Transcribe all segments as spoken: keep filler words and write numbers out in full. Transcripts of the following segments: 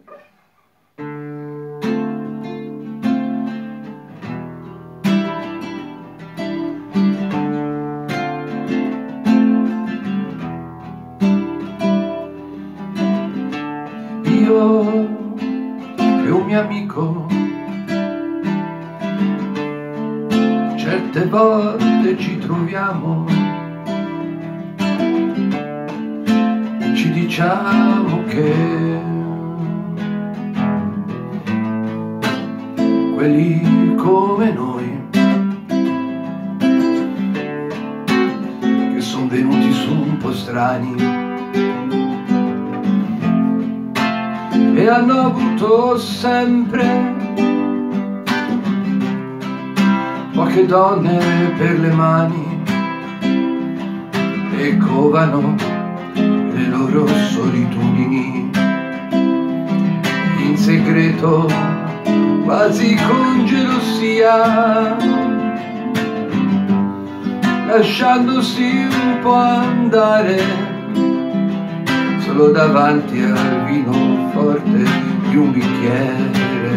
Io e un mio amico certe volte ci troviamo, ci diciamo che quelli come noi che sono venuti su un po' strani e hanno avuto sempre poche donne per le mani e covano le loro solitudini in segreto, quasi con gelosia, lasciandosi un po' andare solo davanti al vino forte di un bicchiere.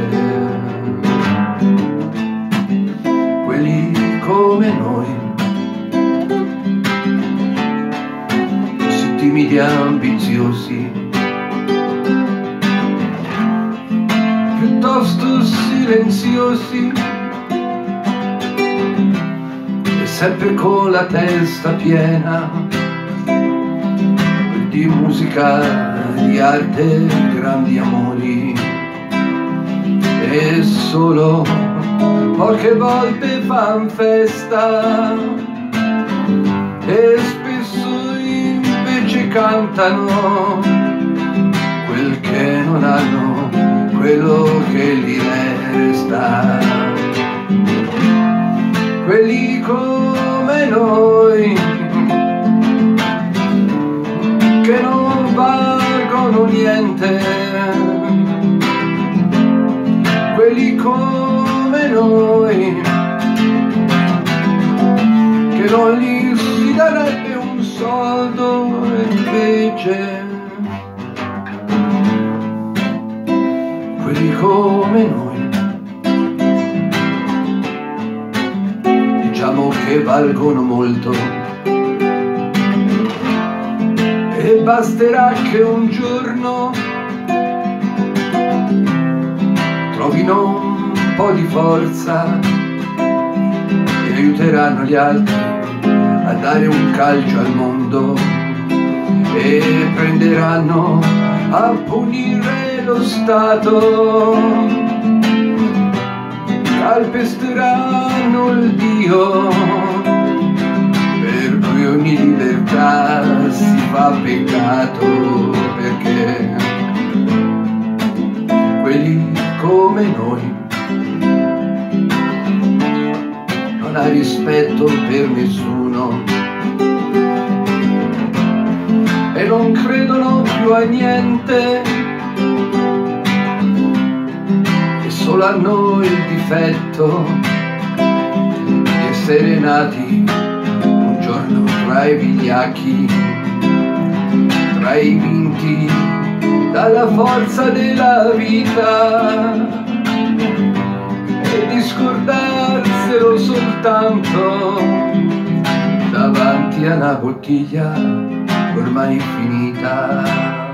Quelli come noi, così timidi e ambiziosi, piuttosto silenziosi e sempre con la testa piena di musica, di arte, grandi amori, e solo poche volte fan festa e spesso invece cantano quel che non hanno, quello che gli resta. Quelli come noi che non valgono niente, quelli come noi che non gli si darebbe un soldo, e invece quelli come noi diciamo che valgono molto. E basterà che un giorno trovino un po' di forza e aiuteranno gli altri a dare un calcio al mondo e prenderanno a punire lo Stato, calpesteranno il Dio per cui ogni libertà si fa peccato, perché quelli come noi non ha rispetto per nessuno e non credono più a niente e solo hanno il difetto di essere nati un giorno tra i vigliacchi, tra i vinti dalla forza della vita, e di scordarselo soltanto davanti a una bottiglia ormai finita.